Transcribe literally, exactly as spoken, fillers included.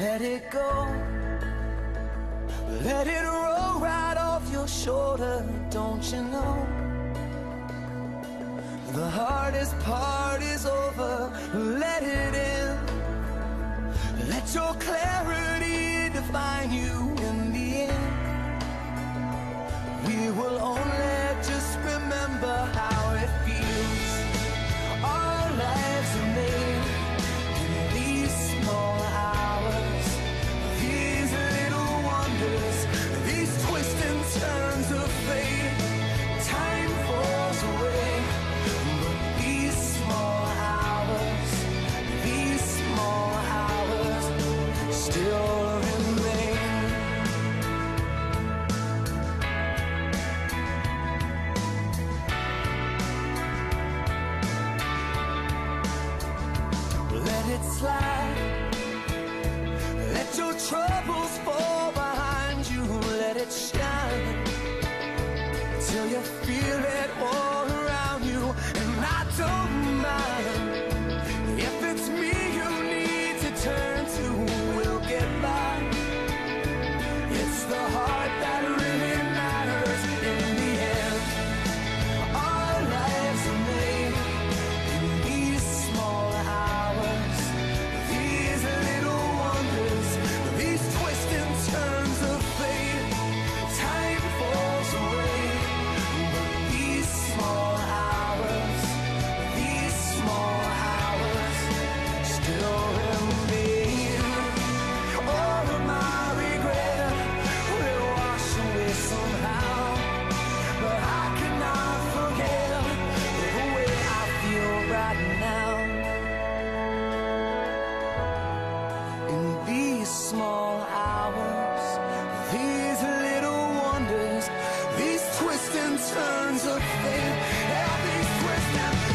Let it go, let it roll right off your shoulder. Don't you know the hardest part is over? Let it in. Let your clarity define you in the end. We will only just remember how it feels. Our lives are made in these small hours, these little wonders, these twists and turns of fate. Time falls away, but these small hours, these small hours still remain. Let it slide, let your troubles fall behind you. Let it shine till you feel it all around you. And I don't mind if it's me you need to turn to. We'll get by. It's the heart that really matters in the end. Our lives are made in these small hours, these little wonders, these twists and turns of fate. Time falls away, but these small hours, these small hours still remain. All of my regret will wash away somehow, but I cannot forget the way I feel right now. In these small hours, these little wonders, these twists and turns of fate, yeah, these twists and